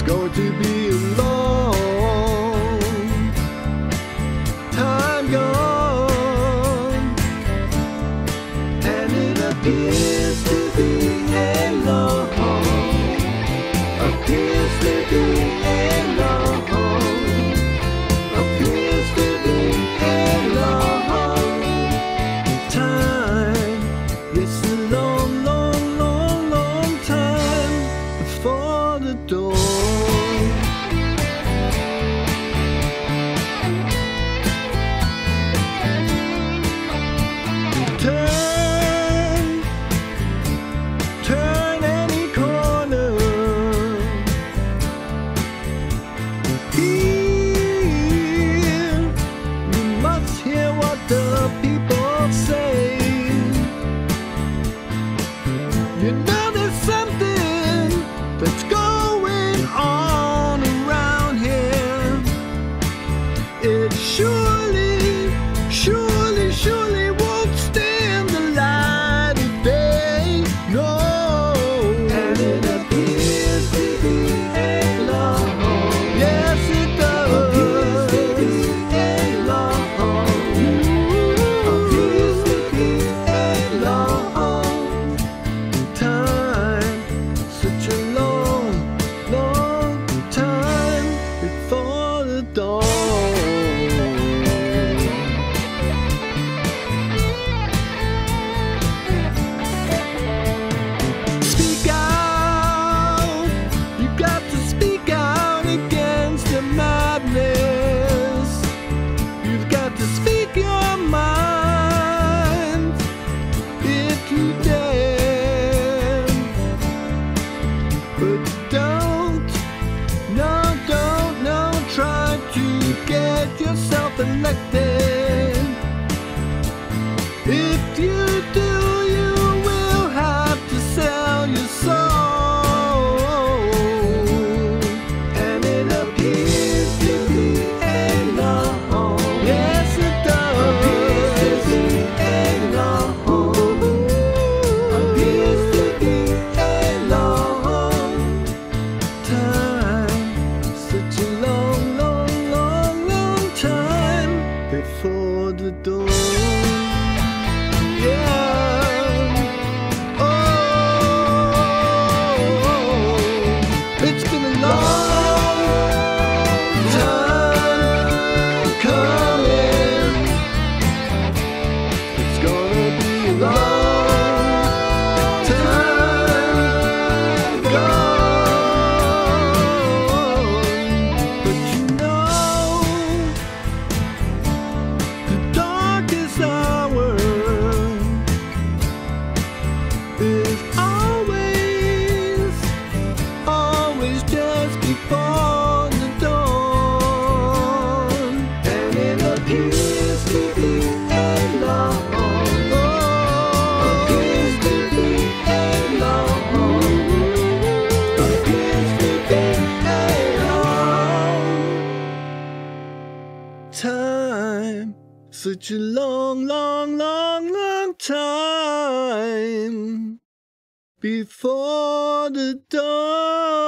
going to be a long time gone, and it appears to be a long, appears to be a long, appears to be a long time. It's a long, long, long, long time before the dawn. Turn any corner. Here, you must hear what the people say. You know there's something that's going on around here. It surely, surely, surely won't stand the light of day. No. And it appears to be a long, yes it does. Appears to be a long, appears to be a long time. Such a long, long time before the dawn. Speak out, you got to speak out against the madness. You've got to speak your mind if you dare. But don't, no, try to get yourself elected. If you do, you will have to sell your soul. And it appears to be a long, yes it does. Appears to be a long, appears to be a long time. Such a long, long, long, long time before the dawn. Yeah. Oh, it's been a long time coming. It's gonna be a long time gone. But you know, the darkest hour is always just before the dawn. And it appears to be a long, appears to be a long, appears to be a long time. Such a long, long, long, long time before the dawn.